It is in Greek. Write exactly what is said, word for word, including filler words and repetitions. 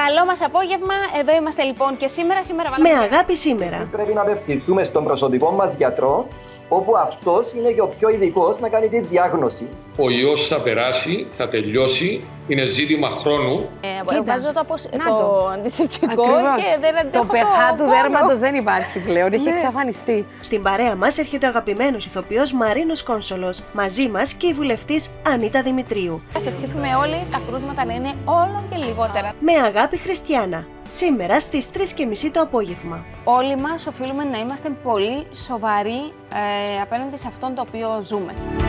Καλό μας απόγευμα. Εδώ είμαστε λοιπόν και σήμερα. σήμερα βάλαμε... Με αγάπη σήμερα. Πρέπει να απευθυνθούμε στον προσωπικό μας γιατρό, όπου αυτός είναι και ο πιο ειδικός να κάνει τη διάγνωση. Ο ιός θα περάσει, θα τελειώσει, είναι ζήτημα χρόνου. Ε, βάζω το, αποσ... το... το αντισηπτικό και δεν αντέχω το πεχά του δέρματος δεν υπάρχει πλέον, έχει εξαφανιστεί. Στην παρέα μας έρχεται ο αγαπημένος ηθοποιός Μαρίνος Κόνσολος, μαζί μας και η βουλευτής Ανίτα Δημητρίου. Ας ευχηθούμε όλοι τα κρούσματα να είναι όλο και λιγότερα. Με αγάπη Χριστιανά, σήμερα στις τρεις και μισή το απόγευμα. Όλοι μας οφείλουμε να είμαστε πολύ σοβαροί ε, απέναντι σε αυτόν το οποίο ζούμε.